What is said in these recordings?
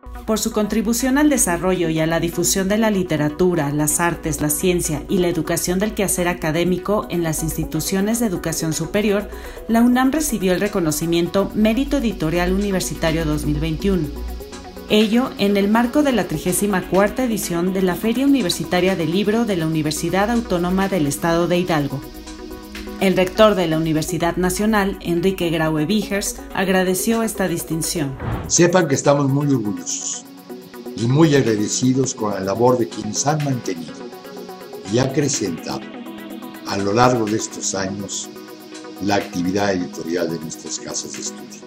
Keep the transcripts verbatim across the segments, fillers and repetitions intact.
Por su contribución al desarrollo y a la difusión de la literatura, las artes, la ciencia y la educación del quehacer académico en las instituciones de educación superior, la UNAM recibió el reconocimiento Mérito Editorial Universitario dos mil veintiuno. Ello en el marco de la trigésima cuarta edición de la Feria Universitaria del Libro de la Universidad Autónoma del Estado de Hidalgo. El rector de la Universidad Nacional, Enrique Graue Vigers, agradeció esta distinción. Sepan que estamos muy orgullosos y muy agradecidos con la labor de quienes han mantenido y acrecentado a lo largo de estos años la actividad editorial de nuestras casas de estudio.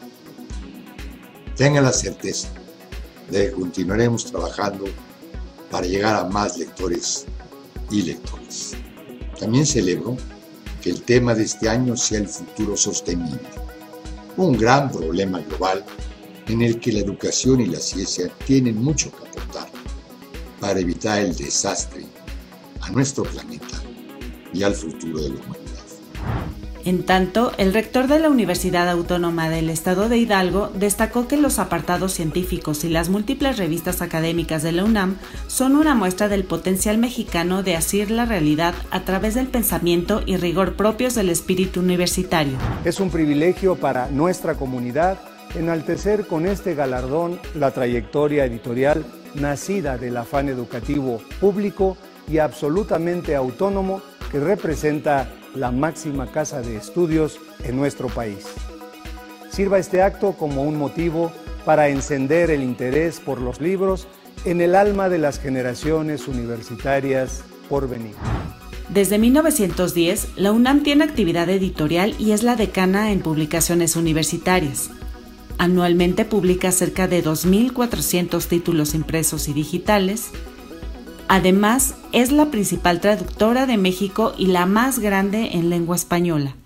Tengan la certeza de que continuaremos trabajando para llegar a más lectores y lectoras. También celebro que el tema de este año sea el futuro sostenible, un gran problema global en el que la educación y la ciencia tienen mucho que aportar para evitar el desastre a nuestro planeta y al futuro de la humanidad. En tanto, el rector de la Universidad Autónoma del Estado de Hidalgo destacó que los apartados científicos y las múltiples revistas académicas de la UNAM son una muestra del potencial mexicano de asir la realidad a través del pensamiento y rigor propios del espíritu universitario. Es un privilegio para nuestra comunidad enaltecer con este galardón la trayectoria editorial nacida del afán educativo público y absolutamente autónomo que representa la máxima casa de estudios en nuestro país. Sirva este acto como un motivo para encender el interés por los libros en el alma de las generaciones universitarias por venir. Desde mil novecientos diez, la UNAM tiene actividad editorial y es la decana en publicaciones universitarias. Anualmente publica cerca de dos mil cuatrocientos títulos impresos y digitales. Además, es la principal traductora de México y la más grande en lengua española.